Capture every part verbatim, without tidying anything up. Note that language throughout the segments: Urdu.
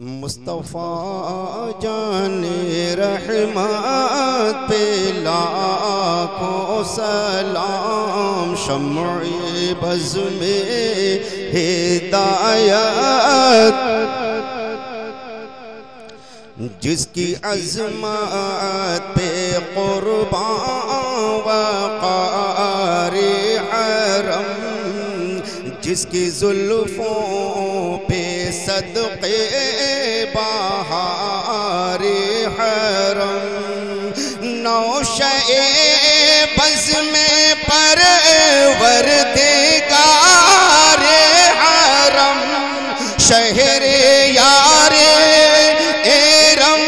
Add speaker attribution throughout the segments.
Speaker 1: مصطفیٰ جان رحمت پہ لاکھوں سلام، شمع بز میں ہدایت، جس کی عظمت پہ قربان وقار حرم، جس کی زلفوں پہ صدقے بہار حرم، نوشہ بز میں پروردگار حرم، شہر یار ارم،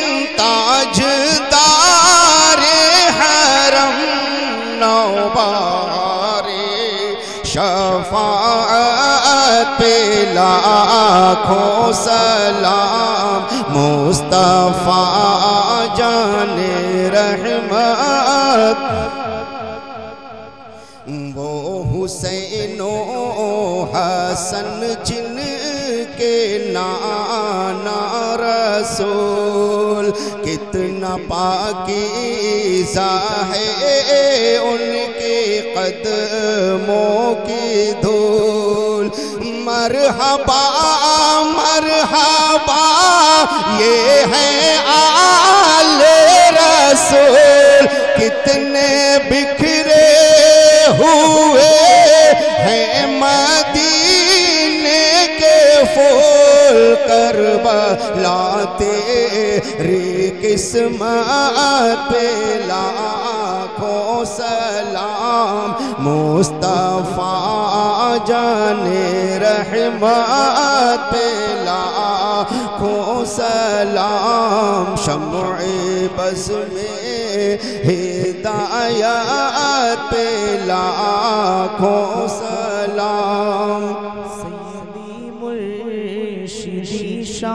Speaker 1: تاجدار حرم، نوبار شفاعت پہ لاکھوں سلام، مصطفیٰ جان رحمت، وہ حسین و حسن جن کے نانا رسول، کتنا پاکیزہ ہے ان کے قدموں کی دھول، مرحبا مرحبا یہ ہے آل رسول، کتنے بکھرے ہوئے ہیں مدینے کے پھول، کربلا تیری قسمت پہ لاکھوں سلام، مصطفیٰ جان رحمت پہ لاکھوں سلام، شمع بز میں ہدایت پہ لاکھوں سلام،
Speaker 2: سیدی مرشدی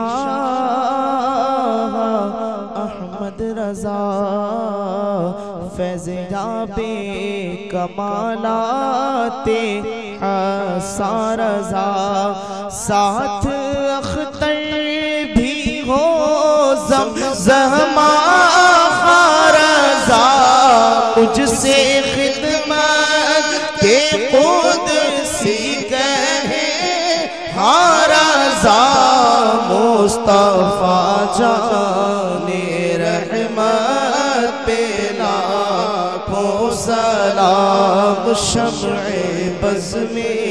Speaker 2: شاہ احمد رضا، فیض یاب کمالات حسن رضا، ساتھ اختر بھی ہو زمزم رضا، مجھ سے خدمت کے قدسی کہے ہاں رضا، مصطفیٰ جان رحمت پہ لاکھوں سلام، شمع بز میں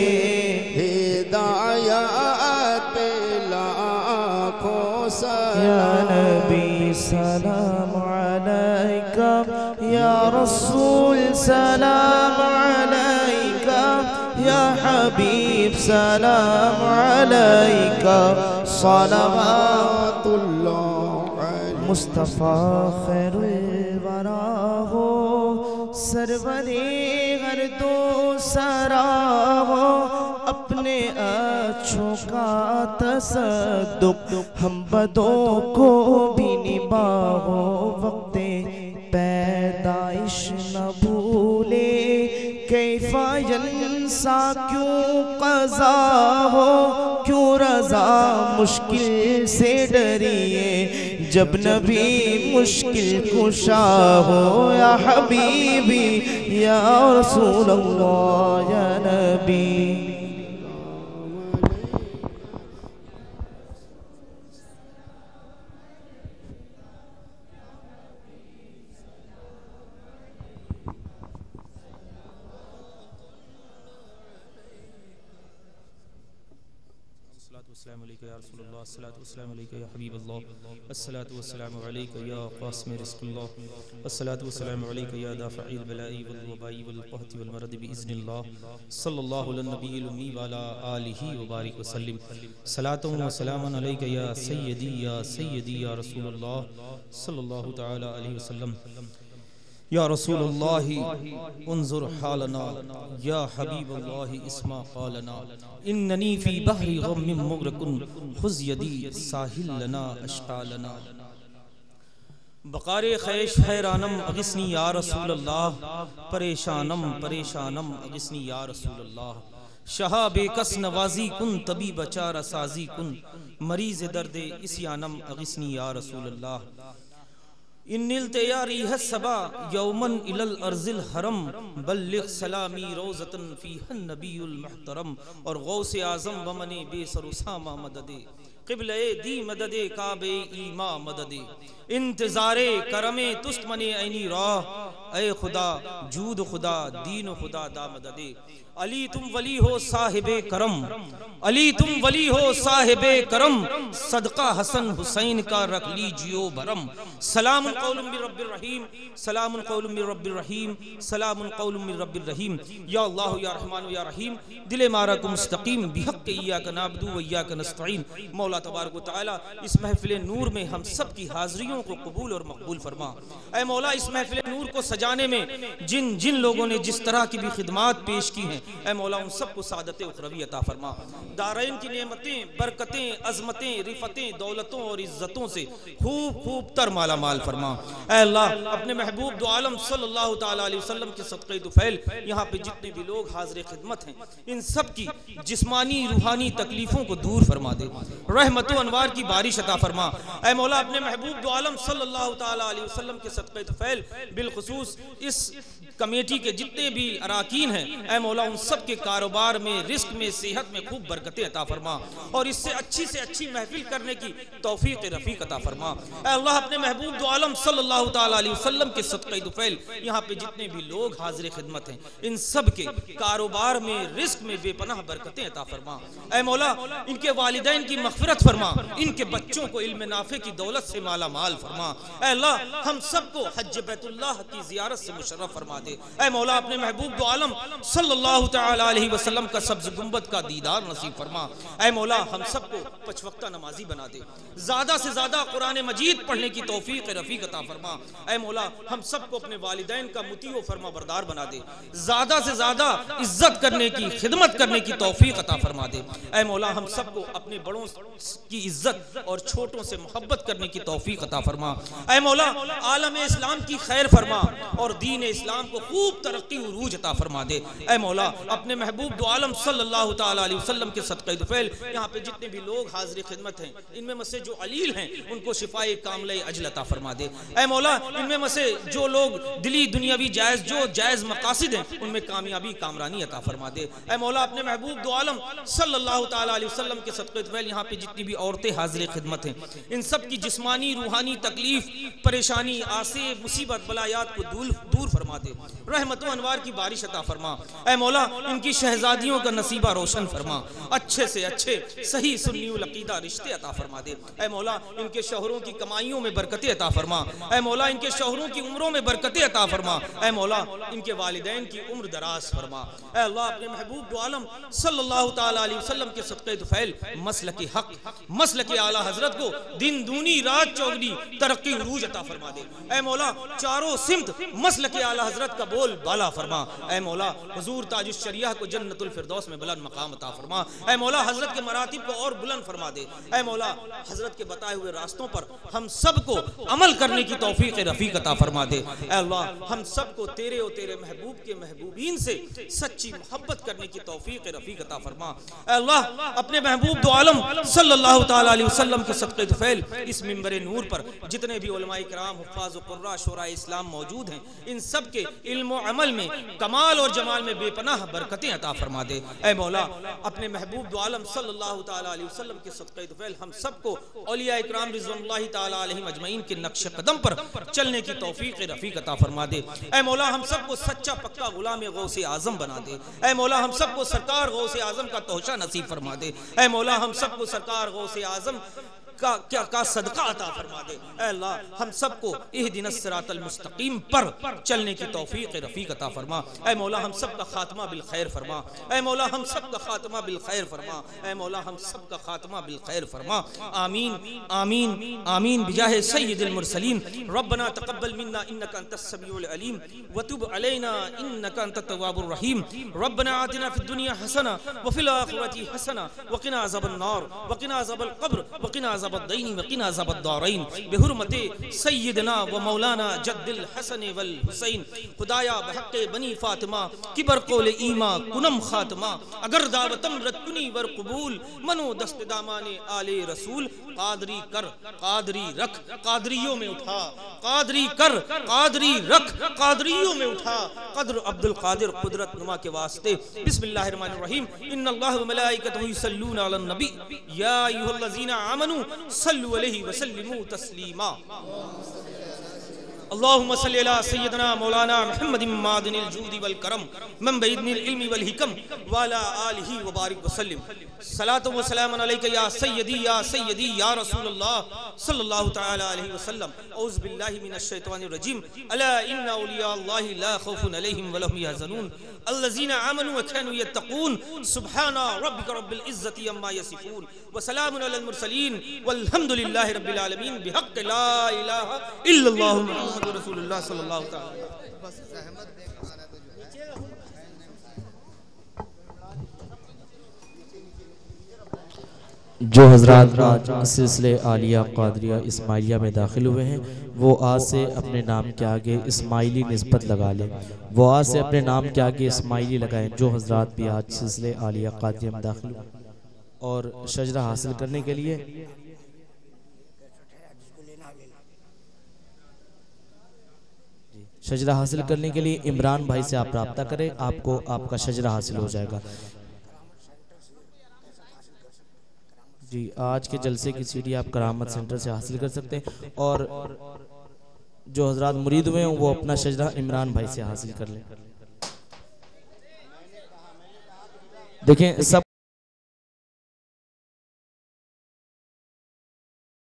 Speaker 1: ہدایت پہ لاکھوں سلام،
Speaker 2: یا نبی سلام علیکہ، یا رسول سلام علیکہ، یا حبیب سلام علیکہ، صلوات اللہ علیہ، مصطفیٰ خیر الورا ہو، سرور ہر دو سرا ہو، اپنے اچھوں کا تصدق ہم بدوں کو بھی نباہو، وقت پیدائش نہ بھولے، کیف ینسا کیوں قضا ہو، کیوں رضا مشکل سے ڈریے، جب نبی مشکل کشا ہو، یا حبیبی یا رسول اللہ یا نبی،
Speaker 3: السلام علیکم یا رسول اللہ، الصلاۃ والسلام علیکم یا حبیب اللہ، الصلاۃ والسلام علیکم یا قاسم رزق اللہ، الصلاۃ والسلام علیکم یا دافع البلاء والوباء والقحط والمرض باذن اللہ، صلی اللہ علی النبی الامی وعلی آلہ وبارک وسلم، صلاۃ و سلام علیکم یا سیدی یا سیدی یا رسول اللہ صلی اللہ تعالی علیہ وسلم، یا رسول اللہ انظر حالنا، یا حبیب اللہ اسمع قالنا، اننی فی بحر غم مغرق، خذ یدی ساحل لنا اشقالنا، بقار خیش حیرانم اغسنی یا رسول اللہ، پریشانم پریشانم اغسنی یا رسول اللہ، شہاب کس نوازی کن، طبیب چارہ سازی کن، مریض درد اسیانم اغسنی یا رسول اللہ. ان نلت یا ریح الصبا یومن الی الارض الحرم، بلغ سلامی روزتن فیہ النبی المحترم. اور غوث اعظم ومن بے سر اسامہ مدد، قبلہ دی مدد کعبہ ایما مدد. انتظار کرم تست من عینی راہ، اے خدا جود خدا دین خدا دا مدد. علی تم ولی ہو صاحب کرم، علی تم ولی ہو صاحب کرم، صدقہ حسن حسین کا رکھ لیجیو بھرم. سلام قول من رب الرحیم، سلام قول من رب الرحیم، سلام قول من رب الرحیم. یا اللہ یا رحمان یا رحیم، دل مارا کو مستقیم بحق ایاک نعبد و ایاک نستعین. مولا تبارک و تعالی اس محفل نور میں ہم سب کی حاضریوں کو قبول اور مقبول فرما. اے مولا اس محفل نور کو سجانے میں جن جن لوگوں نے جس طرح کی بھی خدمات پیش کی ہیں، اے مولا ان سب کو سعادت اخروی عطا فرما. دارین کی نعمتیں، برکتیں، عظمتیں، رفتیں، دولتوں اور عزتوں سے خوب خوب تر مالا مال فرما. اے اللہ اپنے محبوب دو عالم صلی اللہ تعالی علیہ وسلم کے صدقے طفیل یہاں پہ جتنے بھی لوگ حاضر خدمت ہیں ان سب کی جسمانی روحانی تکلیفوں کو دور فرما دے، رحمت و انوار کی بارش عطا فرما. اے مولا اپنے محبوب دو عالم صلی اللہ تعالی علیہ وسلم کے صدقے طفیل بالخصوص اس کمیٹی کے جتنے بھی اراکین ہیں، اے مولا ان سب کے کاروبار میں، رزق میں، صحت میں خوب برکتیں عطا فرما اور اس سے اچھی سے اچھی محفل کرنے کی توفیق رفیق عطا فرما. اے اللہ اپنے محبوب دو عالم صلی اللہ تعالی علیہ وسلم کے صدقے طفیل یہاں پہ جتنے بھی لوگ حاضر خدمت ہیں ان سب کے کاروبار میں، رزق میں بے پناہ برکتیں عطا فرما. اے مولا ان کے والدین کی مغفرت فرما، ان کے بچوں کو علم نافع کی دولت سے مالا مال فرما. اے اللہ ہم سب کو حج بیت اللہ کی زیارت سے مشرف فرما دے. اے مولا اپنے محبوب دو عالم صلی اللہ تعالی علیہ وسلم کا سبز گنبد کا دیدار نصیب فرما. اے مولا ہم سب کو پنج وقتہ نمازی بنا دے، زیادہ سے زیادہ قرآن مجید پڑھنے کی توفیق رفیق عطا فرما. اے مولا ہم سب کو اپنے والدین کا مطیع و فرما بردار بنا دے، زیادہ سے زیادہ عزت کرنے کی، خدمت کرنے کی توفیق عطا فرما دے. اے مولا ہم سب کو اپنے بڑوں کی عزت اور چھوٹوں سے محبت کرنے کی توفیق عطا فرما. اے مولا عالم اسلام کی خیر فرما اور دین اسلام کو خوب ترقی عروج عطا فرما دے. اے مولا اپنے محبوب دو عالم صلی اللہ تعالی علیہ وسلم کے صدقے طفیل یہاں پہ جتنے بھی لوگ حاضر خدمت ہیں ان میں سے جو علیل ہیں ان کو شفائے کاملہ اجل عطا فرما دے. اے مولا ان میں سے جو لوگ دلی دنیاوی جائز جو جائز مقاصد ہیں ان میں کامیابی کامرانی عطا فرما دے. اے مولا اپنے محبوب دو عالم صلی اللہ تعالی علیہ وسلم کے صدقے طفیل یہاں پہ جتنی بھی عورتیں حاضر خدمت ہیں ان سب کی جسمانی روحانی تکلیف پریشانی آسے مصیبت بلایات کو دور فرما دے، رحمت و انوار کی بارش عطا فرما. اے مولا ان کی شہزادیوں کا نصیبہ روشن فرما، اچھے سے اچھے صحیح سنی العقیدہ رشتے عطا فرما دے. اے مولا ان کے شوہروں کی کمائیوں میں برکتیں عطا فرما. اے مولا ان کے شوہروں کی عمروں میں برکتیں عطا فرما. اے مولا ان کے والدین کی عمر دراز فرما. اے اللہ اپنے محبوب دو عالم صلی اللہ تعالی علیہ وسلم کے صدقے طفیل مسلک حق مسلک اعلی حضرت کو دن دونی رات چوگنی ترقی عروج عطا فرما دے. اے مولا چاروں سمت مسلک اعلی حضرت کا بول بالا فرما. اے مولا حضور تاج الشریعہ کو جنت الفردوس میں بلند مقام عطا فرما. اے مولا حضرت کے مراتب کو اور بلند فرما دے. اے مولا حضرت کے بتائے ہوئے راستوں پر ہم سب کو عمل کرنے کی توفیق رفیق عطا فرما دے. اے اللہ ہم سب کو تیرے اور تیرے محبوب کے محبوبین سے سچی محبت کرنے کی توفیق رفیق عطا فرما. اے اللہ اپنے محبوب دو عالم صلی اللہ تعالی علیہ وسلم کے صدقے طفیل اس منبر نور پر جتنے بھی علماء کرام حفاظ و قراء شورا اسلام موجود ہیں ان سب کے علم و عمل میں کمال اور جمال میں بے پناہ برکتیں عطا فرما دے. اے مولا اپنے محبوب دو عالم صلی اللہ تعالی علیہ وسلم کے صدقے طفیل ہم سب کو اولیاء اکرام رضوان اللہ تعالی علیہم اجمعین کے نقش قدم پر چلنے کی توفیق رفیق عطا فرما دے. اے مولا ہم سب کو سچا پکا غلام غوث اعظم بنا دے. اے مولا ہم سب کو سرکار غوث اعظم کا توشہ نصیب فرما دے. اے مولا ہم سب کو سرکار غوث اعظم کا کیا کا صدقہ عطا فرما دے. اے اللہ ہم سب کو اہدنا الصراط المستقیم پر چلنے کی توفیق رفیق عطا فرما. اے مولا ہم سب کا خاتمہ بالخیر فرما. اے مولا ہم سب کا خاتمہ بالخیر فرما. اے مولا ہم سب کا خاتمہ بالخیر فرما. آمین آمین آمین بجاہ سید المرسلین. ربنا تقبل منا انك انت السميع العليم وتب علينا انك انت التواب الرحيم. ربنا آتنا في الدنيا حسنة وفي الآخرة حسنة وقنا عذاب النار وقنا عذاب القبر وقنا عذاب الدين وقنا عذاب الدارين بحرمت سيدنا ومولانا جد الحسن والحسین خدایا بحق بنی فاطمہ کبر قول ایما کنم خاتمہ اگر دعوتم رد کنی ور قبول منو دست دامان آل رسول قادری کر قادری رکھ قادریوں میں اٹھا قادری کر قادری رکھ قادریوں میں اٹھا قدر عبد القادر قدرت نما کے واسطے بسم اللہ الرحمن الرحیم ان اللہ و ملائکتہ یصلون علی النبی یا ایھا الذین آمنوا صلوا علیہ وسلموا تسلیما اللهم صل على سيدنا مولانا محمد معدن الجود والكرم من بيدن العلم والحكم وعلى آله وبارك وسلم صلاة وسلام عليك يا سيدي يا سيدي يا رسول الله صلى الله تعالى عليه وسلم أعوذ بالله من الشيطان الرجيم ألا إن أولياء الله لا خوف عليهم ولا هم يحزنون الذين آمنوا وكانوا يتقون سبحان ربك رب العزة عما يصفون وسلام على المرسلين والحمد لله رب العالمين بحق لا إله إلا الله محمد رسول اللہ صلی اللہ تعالی
Speaker 2: جو حضرات آج سلسلے عالیہ قادریہ اسماعیلیہ میں داخل ہوئے ہیں وہ آج سے اپنے نام کے آگے اسماعیلی نسبت لگا لیں وہ آج سے اپنے نام کے آگے اسماعیلی لگائیں جو حضرات بھی آج سلسلے عالیہ قادریہ میں داخل ہوئے اور شجرہ حاصل کرنے کے لیے شجرہ حاصل کرنے کے لیے عمران بھائی سے آپ رابطہ کریں آپ کو آپ کا شجرہ حاصل ہو جائے گا جی آج کے جلسے کی سی ڈی آپ کرامت سینٹر سے حاصل کر سکتے ہیں اور جو حضرات مرید ہوئے ہیں وہ اپنا شجرہ عمران بھائی سے حاصل کر لیں دیکھیں سب